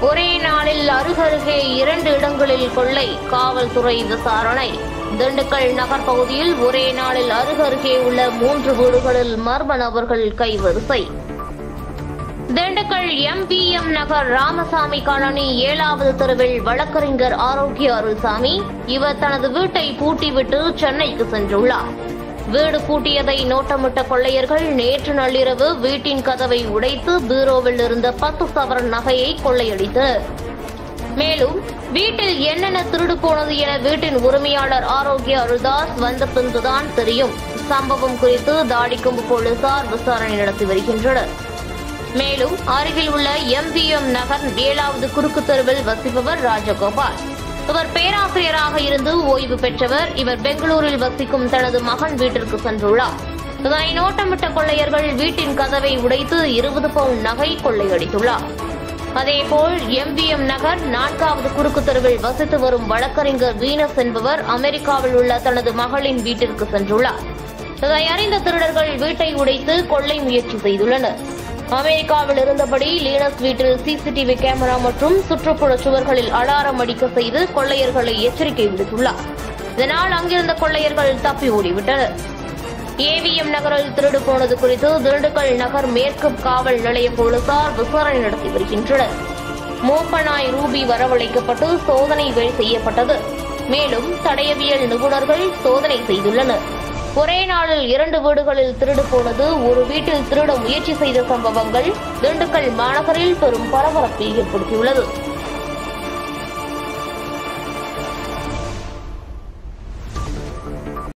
ஒரே நாளில் அருகருகே 2 இடங்களில் கொள்ளை, காவல்துறை விசாரணை. திண்டுக்கல் நகர் பகுதியில் ஒரே நாளில் அருகருகே உள்ள 3 வீடுகளில் மர்ம நபர்கள் கைவரிசை. திண்டுக்கல் MVM நகர் ராமசாமி காலனி 7வது தெருவில் வழக்கறிஞர் ஆரோக்கிய அருள்சாமி. இவர் தனது வீட்டை பூட்டிவிட்டு சென்னைக்கு சென்றுள்ளார். வீடு பூட்டியதை நோட்டமிட்ட கொள்ளையர்கள் நேற்று நள்ளிரவு வீட்டின் கதவை உடைத்து பீரோவில் இருந்த 10 சவரன் நகையை கொள்ளையடித்தனர். மேலும் வீட்டில் என்னென்ன திருடு போனது என வீட்டின் உரிமையாளர் ஆரோக்கிய அருள்தாஸ் வந்த பின்புதான் தெரியும். சம்பவம் குறித்து தாடிக்கொம்பு போலீசார் விசாரணை நடத்தி வருகின்றனர். மேலும் அருகில் உள்ள MVM நகர் 7வது குறுக்கு தெருவில் வசிப்பவர் ராஜகோபால். இவர் பேராசிரியராக இருந்து ஓய்வு பெற்றவர். இவர் பெங்களூரில் வசிக்கும் தனது மகன் வீட்டிற்கு சென்றுள்ளார். இதனை நோட்டமிட்ட கொள்ளையர்கள் வீட்டின் கதவை உடைத்து 20 பவுண்ட் நகை கொள்ளையடித்துள்ளார். அதேபோல் MVM நகர் 4வது குறுக்கு தெருவில் வசித்து வரும் வழக்கறிஞர் வீனஸ் என்பவர் அமெரிக்காவில் உள்ள தனது மகளின் வீட்டிற்கு சென்றுள்ளார். இதை அறிந்த திருடர்கள் வீட்டை உடைத்து கொள்ளை முயற்சி செய்துள்ளனர். அமெரிக்காவில் இருந்தபடி லீனஸ் வீட்டில் CCTV கேமரா மற்றும் சுற்றுப்புற சுவர்களில் அலாரம் அடிக்க செய்து கொள்ளையர்களை எச்சரிக்கை விடுத்துள்ளார். இதனால் அங்கிருந்த கொள்ளையர்கள் தப்பி ஓடிவிட்டனர். AVM நகரில் திருடு போனது குறித்து திண்டுக்கல் நகர் மேற்கு காவல் நிலைய போலீசார் விசாரணை நடத்தி வருகின்றனர். மோப்பநாய் ரூபி வரவழைக்கப்பட்டு சோதனை செய்யப்பட்டது. மேலும் தடயவியல் நிபுணர்கள் சோதனை செய்துள்ளனர். ஒரே நாளில் 2 வீடுகளில் திருடு போனது, ஒரு வீட்டில் திருட முயற்சி செய்த சம்பவங்கள் திண்டுக்கல் மாநகரில் பெரும் பரபரப்பை ஏற்படுத்தியுள்ளது.